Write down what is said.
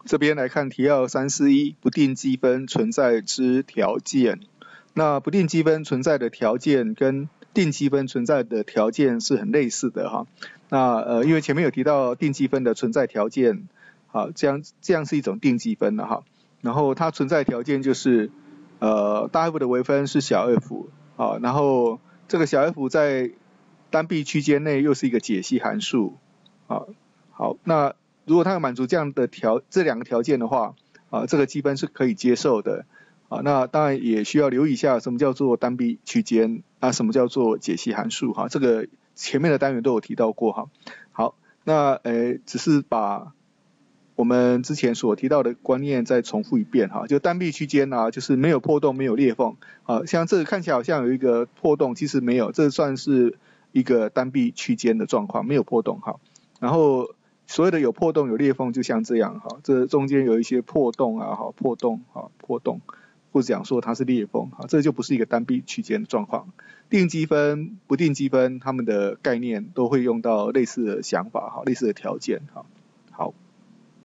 这边来看题要341不定积分存在之条件。那不定积分存在的条件跟定积分存在的条件是很类似的哈。那因为前面有提到定积分的存在条件，好，这样是一种定积分了哈。然后它存在条件就是大 F 的微分是小 f， 好，然后这个小 f 在单臂区间内又是一个解析函数，好，那如果它有满足这两个条件的话，这个积分是可以接受的。那当然也需要留意一下什么叫做单臂区间，什么叫做解析函数哈，这个前面的单元都有提到过哈。好，那只是把我们之前所提到的观念再重复一遍哈，就单臂区间就是没有破洞没有裂缝，像这个看起来好像有一个破洞，其实没有，这算是一个单臂区间的状况，没有破洞哈。然后所谓的有破洞有裂缝，就像这样哈，这中间有一些破洞破洞，或者讲说它是裂缝，这就不是一个单臂区间的状况。定积分、不定积分，它们的概念都会用到类似的想法，类似的条件。